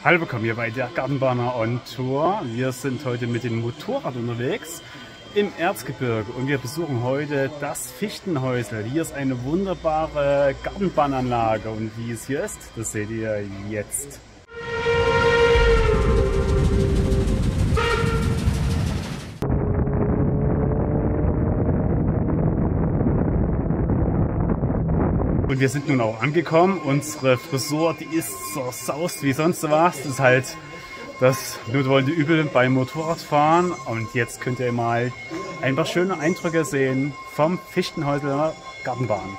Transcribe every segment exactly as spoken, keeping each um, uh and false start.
Hallo, willkommen hier bei der Gartenbahner on Tour. Wir sind heute mit dem Motorrad unterwegs im Erzgebirge und wir besuchen heute das Fichtenhäusl. Hier ist eine wunderbare Gartenbahnanlage und wie es hier ist, das seht ihr jetzt. Und wir sind nun auch angekommen. Unsere Frisur, die ist so saust wie sonst was. Das ist halt das notwendige Übel beim Motorradfahren. Und jetzt könnt ihr mal ein paar schöne Eindrücke sehen vom Fichtenhäusler Gartenbahn.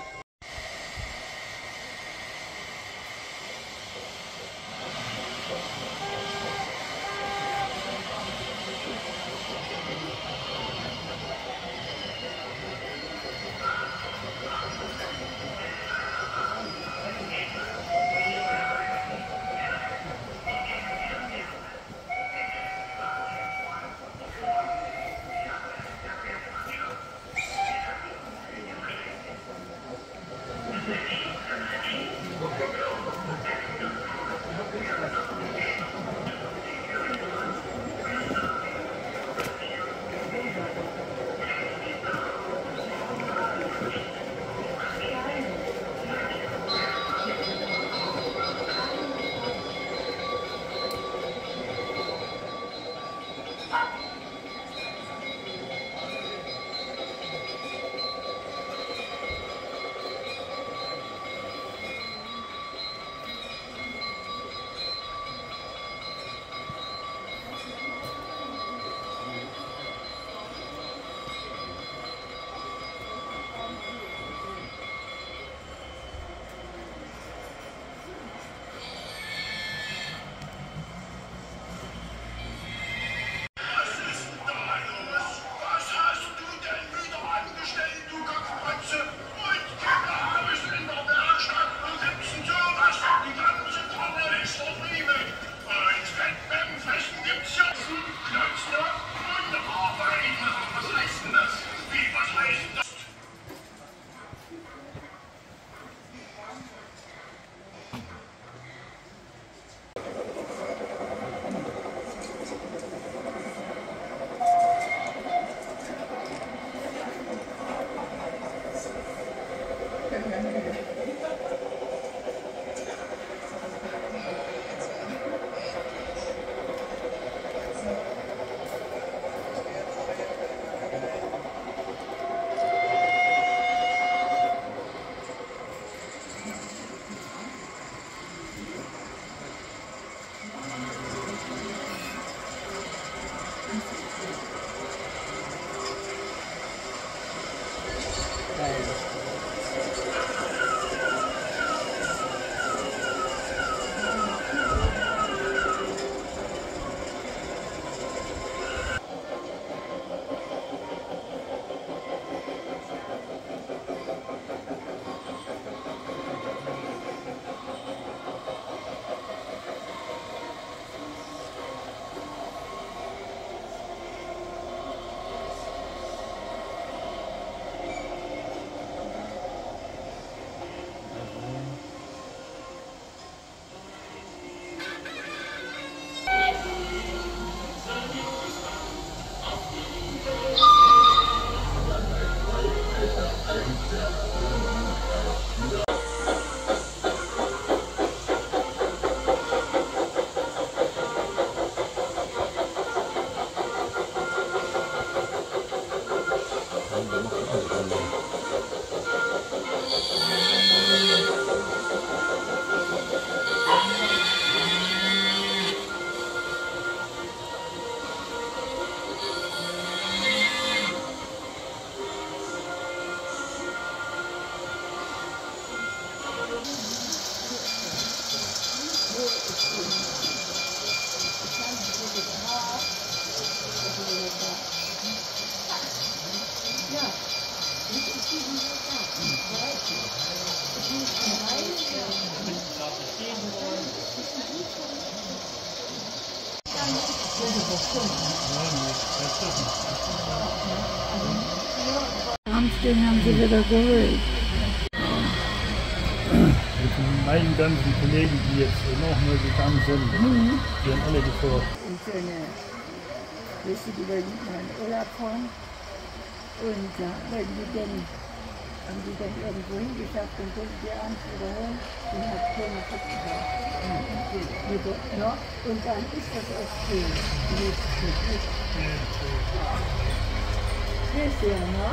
Den haben sie wieder geholt. meinen ganzen Kollegen, die jetzt noch mal gegangen sind, mhm. die haben alle gefragt. Und so eine, weißt du, die wollten mal in Urlaub fahren und ja, wollten die dann, haben die dann irgendwo hingeschafft und wollten die abends wieder holen und hat keiner mitgebracht. Ja, und dann ist das auch schön. Weißt du ja, ne?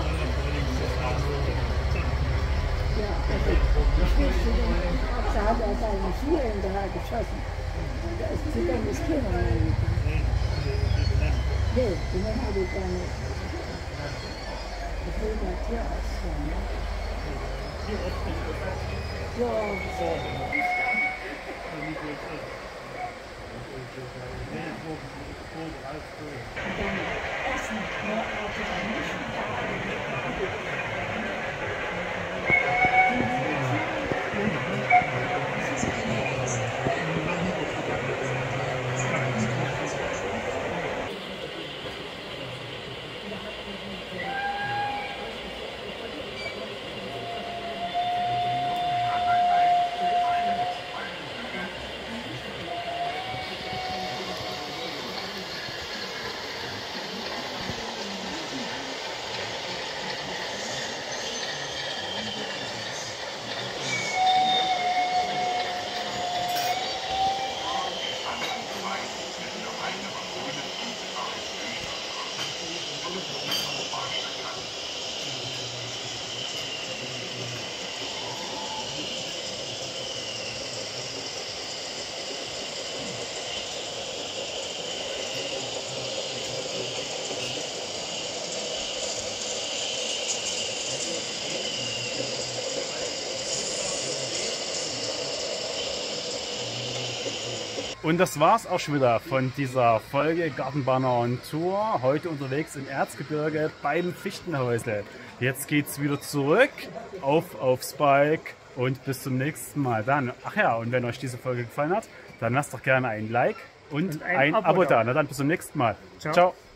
Ja, also, ich wusste dann, da hat er seine Schuhe in der Hand geschossen. Da ist zu dem das Kind reingegangen. Nee, die Mann hatte gar nicht. Das will mal Tierarzt sein, ne? Ja, so. Und dann essen, ne? Also dann nicht. Und das war's auch schon wieder von dieser Folge Gartenbanner on Tour. Heute unterwegs im Erzgebirge beim Fichtenhäusle. Jetzt geht's wieder zurück auf aufs Bike und bis zum nächsten Mal dann. Ach ja, und wenn euch diese Folge gefallen hat, dann lasst doch gerne ein Like und, und ein, ein Abo, Abo da. Na dann bis zum nächsten Mal. Ciao. Ciao.